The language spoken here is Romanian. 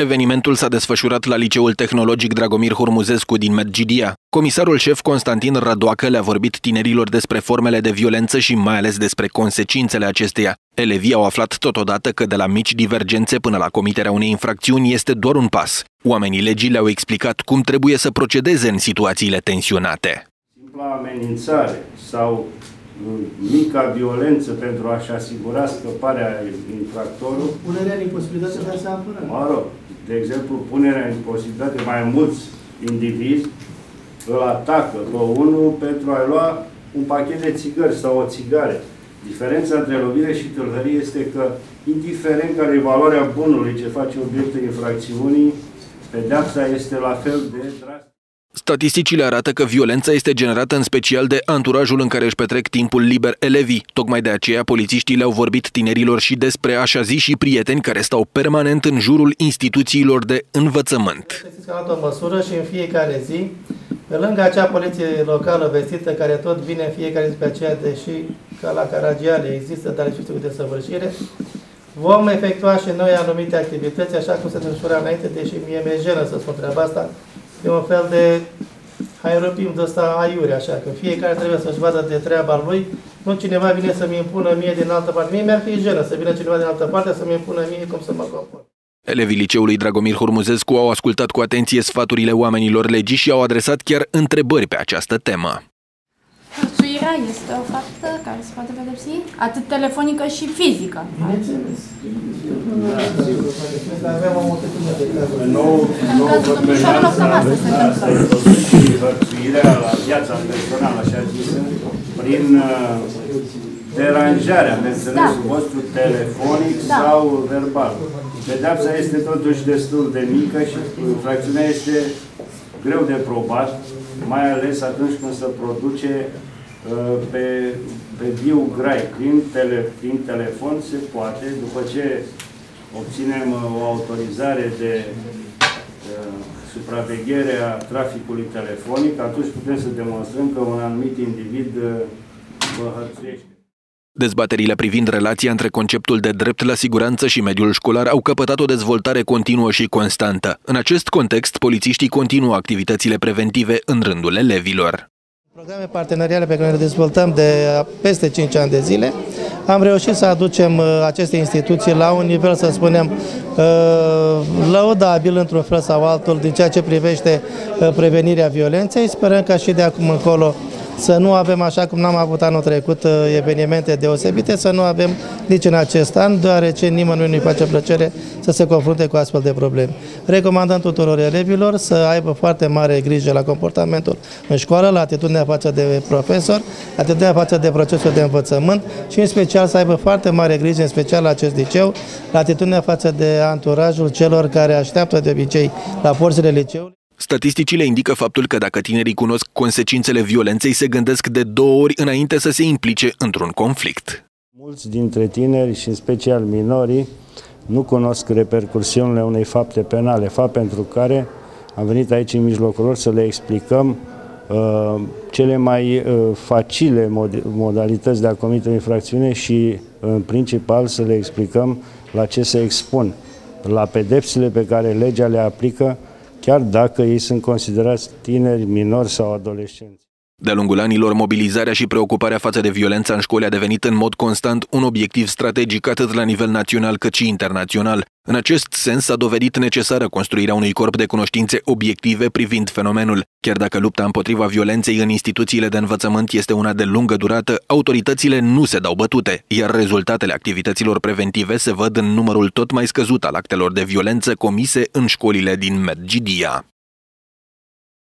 Evenimentul s-a desfășurat la Liceul Tehnologic Dragomir Hurmuzescu din Medgidia. Comisarul șef Constantin Rădoacă le-a vorbit tinerilor despre formele de violență și mai ales despre consecințele acesteia. Elevii au aflat totodată că de la mici divergențe până la comiterea unei infracțiuni este doar un pas. Oamenii legii le-au explicat cum trebuie să procedeze în situațiile tensionate. Simpla amenințare sau mica violență pentru a-și asigura scăparea infractorului. Punerea în imposibilitate de a se apăra. Mă rog, de exemplu, punerea în imposibilitate mai mulți indivizi îl atacă pe unul pentru a-i lua un pachet de țigări sau o țigare. Diferența între lovire și tâlhărie este că, indiferent care e valoarea bunului ce face obiectul infracțiunii, pedeapsa este la fel de drastică. Statisticile arată că violența este generată în special de anturajul în care își petrec timpul liber elevii. Tocmai de aceea, polițiștii le-au vorbit tinerilor și despre așa zi și prieteni care stau permanent în jurul instituțiilor de învățământ. Știți că a luat o măsură și în fiecare zi, pe lângă acea poliție locală vestită care tot vine în fiecare zi pe aceea, deși ca la Caragiale există, dar și cu desăvârșire, vom efectua și noi anumite activități, așa cum se desfășura înainte, deși mie mi-e jenă să spun treaba asta. E un fel de hairopim de ăsta aiure, așa, că fiecare trebuie să-și vadă de treaba lui, nu cineva vine să-mi impună mie din altă parte. Mie mi-ar fi jenă să vină cineva din altă parte să-mi impună mie cum să mă comport. Elevii Liceului Dragomir Hurmuzescu au ascultat cu atenție sfaturile oamenilor legii și au adresat chiar întrebări pe această temă. Hărțuirea este o faptă care se poate pedepsi, atât telefonică și fizică. Bineînțeles. Avem o multitudine de cazuri. În cazul domnișoarelor cam asta se întâmplă. Hărțuirea la viața personală, așa zisă, prin deranjarea, în înțelesul vostru, telefonic sau verbal. Pedeapsa este totuși destul de mică și infracțiunea este greu de probat, mai ales atunci când se produce pe viu grai. Prin telefon se poate, după ce obținem o autorizare de supraveghere a traficului telefonic, atunci putem să demonstrăm că un anumit individ vă hărțuiește. Dezbaterile privind relația între conceptul de drept la siguranță și mediul școlar au căpătat o dezvoltare continuă și constantă. În acest context, polițiștii continuă activitățile preventive în rândul elevilor. Programe parteneriale pe care le dezvoltăm de peste 5 ani de zile, am reușit să aducem aceste instituții la un nivel, să spunem, lăudabil într-un fel sau altul din ceea ce privește prevenirea violenței. Sperăm ca și de acum încolo să nu avem, așa cum n-am avut anul trecut, evenimente deosebite, să nu avem nici în acest an, deoarece nimănui nu-i face plăcere să se confrunte cu astfel de probleme. Recomandăm tuturor elevilor să aibă foarte mare grijă la comportamentul în școală, la atitudinea față de profesor, la atitudinea față de procesul de învățământ și în special să aibă foarte mare grijă, în special la acest liceu, la atitudinea față de anturajul celor care așteaptă de obicei la porțile liceului. Statisticile indică faptul că dacă tinerii cunosc consecințele violenței, se gândesc de 2 ori înainte să se implice într-un conflict. Mulți dintre tineri și în special minorii nu cunosc repercursiunile unei fapte penale, fapt pentru care am venit aici în mijlocul lor să le explicăm cele mai facile modalități de a comite o infracțiune și în principal să le explicăm la ce se expun, la pedepsele pe care legea le aplică, chiar dacă ei sunt considerați tineri, minori sau adolescenți. De-a lungul anilor, mobilizarea și preocuparea față de violența în școli a devenit în mod constant un obiectiv strategic atât la nivel național cât și internațional. În acest sens s-a dovedit necesară construirea unui corp de cunoștințe obiective privind fenomenul. Chiar dacă lupta împotriva violenței în instituțiile de învățământ este una de lungă durată, autoritățile nu se dau bătute, iar rezultatele activităților preventive se văd în numărul tot mai scăzut al actelor de violență comise în școlile din Medgidia.